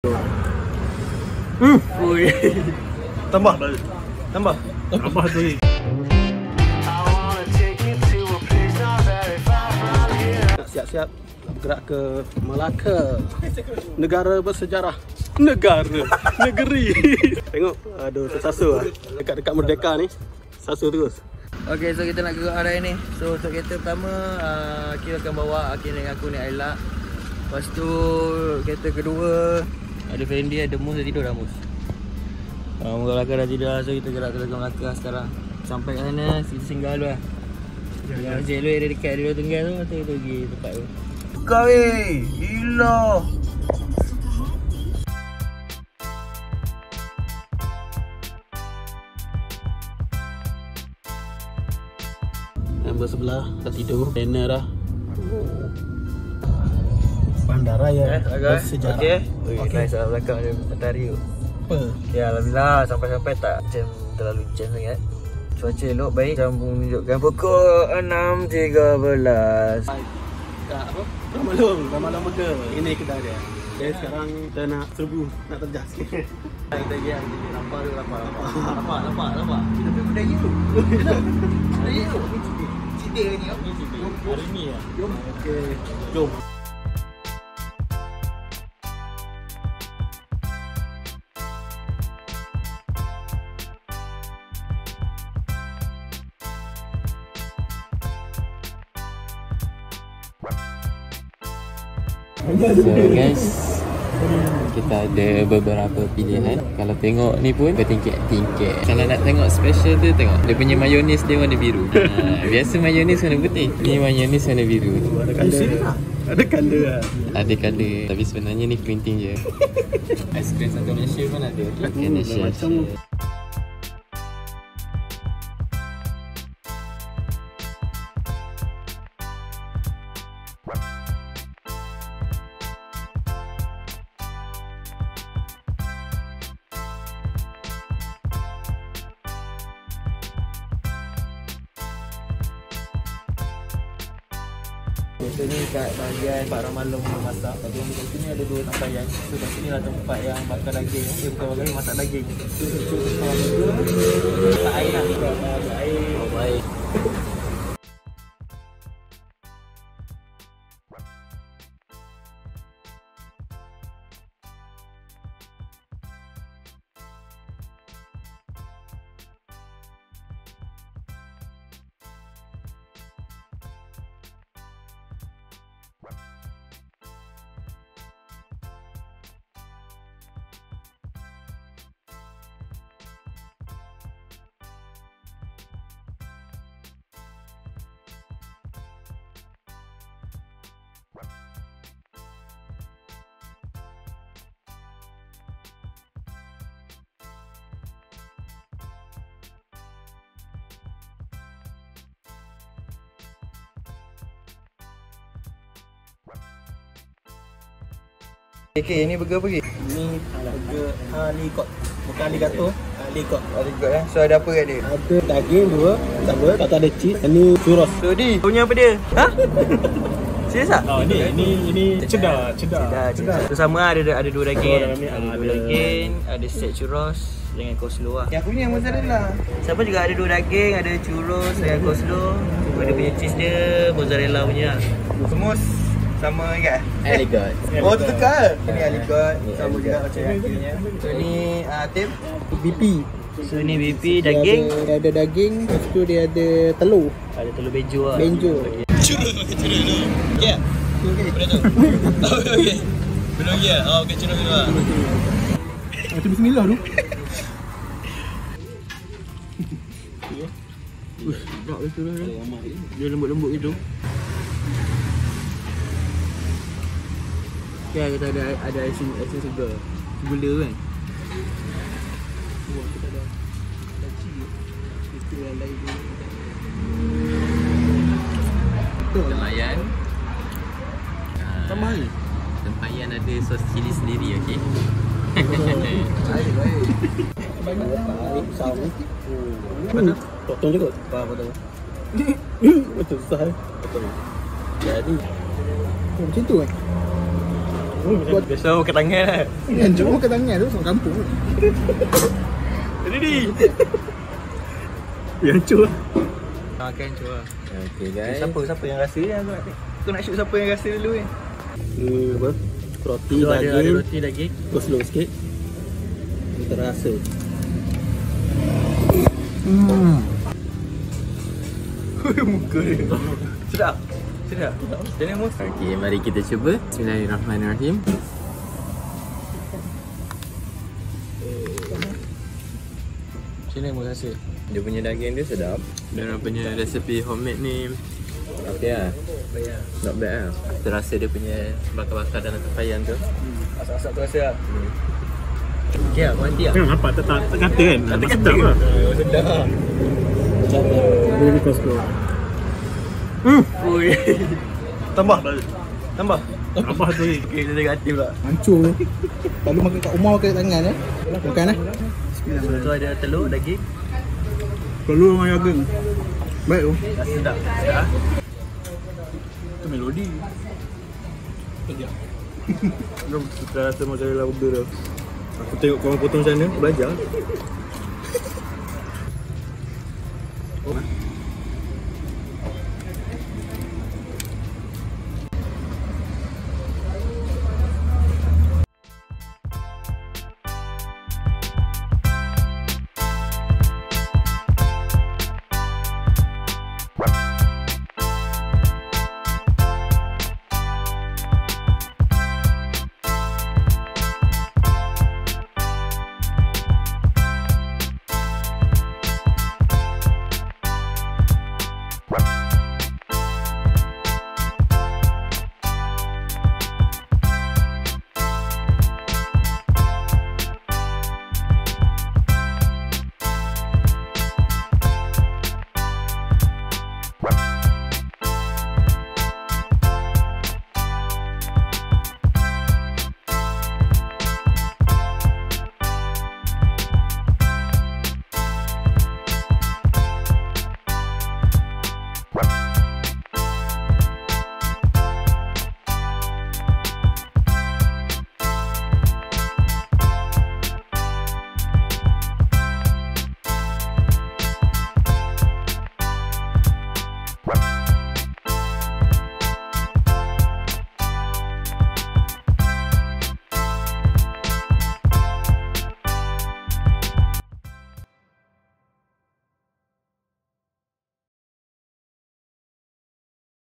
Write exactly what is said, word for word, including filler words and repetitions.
Hmm. Ui. Tambah. Tambah. Tambah tu. Siap-siap bergerak ke Melaka, negara bersejarah, negara, negeri. Tengok, aduh tersasul lah. Dekat-dekat Merdeka ni, sasul terus. Okay, so kita nak gerak arah ni. So untuk kereta pertama, uh, kita akan bawa Akin dengan aku ni Aila. Lepas tu kereta kedua ada Fendi, ada Mus, dah tidur dah Mus. Uh, Melaka dah tidur, so kita gerak ke Melaka sekarang. Sampai kat sana, kita singgah dulu lah. Ya, Cik Lui ada dekat Dua Tengah tu, kita pergi tempat tu. Buka weh, gila. Member sebelah dah tidur, dinner dah. Bandara ya, eh, agak sejarah. Okey. Okey, nice lah belakang ada matahari tu. Apa? Ya, alhamdulillah sampai-sampai tak jam terlalu jam sangat. Cuaca elok baik, jam menunjukkan pukul enam tiga belas. Tak apa? Dah malam, dah malam burger. Ini kedai dia. Jadi sekarang kita nak serbu, nak terjas sikit. Kita pergi yang lapar tu, lapar, lapar. Lapar, lapar, lapar. Kita pergi kedai you. Kedai you. Cerita ni apa? Hari ni lah. Jom. Okey, jom. So guys, kita ada beberapa pilihan. Kalau tengok ni pun bertingkat-tingkat. Kalau nak tengok special tu, tengok dia punya mayonis dia warna biru. Ha, biasa mayonis warna putih, ni mayonis warna biru. Ada colour lah. Ada colour lah. Ada colour, tapi sebenarnya ni printing je. Aiskrim satu Malaysia pun ada. Okay, Malaysia. Macam Kita ni kat bahagian barang malam masak. Lepas tu kat sini ada dua sampaian. So kat sini lah tempat yang bakar daging. Eh bukan bakar daging, masak daging. So masak air lah. Masak air. Oh baik. Okay, ni burger apa lagi? ni burger Halikot. Bukan Aligato, Halikot. Halikot eh. So ada apa kat dia? Ada daging dua, sama, tak ada cheese. Ini churros. So di, punya apa dia? Ha? Serius tak? Oh, ini ini ini cedar, cedar. Cedar, cedar. So sama ada ada dua daging. Oh, dalam ni ada ada- dua daging, ada set churros dengan coleslaw lah. Yang aku ni yang mozzarella. Siapa juga ada dua daging, ada churros dengan coleslaw. Ada punya cheese dia, mozzarella punya. Semus sama ingat? Aligot. Oh tu tukar. Ini Aligot sama juga macam yang punya. So ni uh, Tim B P. So ni B P daging, Dia ada, dia ada daging, lepas tu dia ada telur. ada telur benjo lah. Benjo. Churros pakai churros dulu. Ya. Okey. Boleh tu. Okey. Belum ya. Oh okey churros dulu lah. Itu bismillah tu. Ush, sedap betul lah. Dia lembut-lembut gitu. Okay, kita ada ada asin asin segar. Gula kan. Wah, kita ada ada cheese. Itu yang lain tu. Tempayan. Tambah ni. Tempayan ada sos cili sendiri, okey. Baik, baik. Baik, sama. Mana? Potong juga. Apa potong? Betul susah. Potong. Jadi. Oh, macam tu kan? Biasa makan tangan lah. Yang cuma makan tangan tu orang kampung. Ready? Yang cuma. Makan cuba. Okay guys. Siapa siapa yang rasa ni? Aku nak aku nak shoot siapa yang rasa dulu ni. Ni apa? Roti Tu ada, ada daging. roti daging. Kau slow sikit. Ni terasa. Muka dia. Sedap. Sedap. Jangan mus. Okay, mari kita cuba. Bismillahirrahmanirrahim. Macam mana mus rasa? Dia punya daging dia sedap. Dan dia punya resepi homemade ni okay lah. Bayar. Not bad lah. Terasa dia punya bakar-bakar dalam tempayan tu. Asap-asap tu rasa tak? Hmm. Okay lah, mati lah. Kan apa tak tak kata kan? Kata kata Sedap ke? lah. Oh, sedap lah. Very Costco. Ui. Tambah. Tambah. Apa tu ni? Okay, kita tengok hati pula. Hancur ni. Kalau makan kat rumah makan kat tangan eh. Makan eh. So, tu ada telur, daging. Telur dengan daging. Baik tu. Rasa sedap. Sedap. Tu melodi. Jom kita rasa mozzarella burger tu. Aku tengok korang potong sana, belajar. Oh,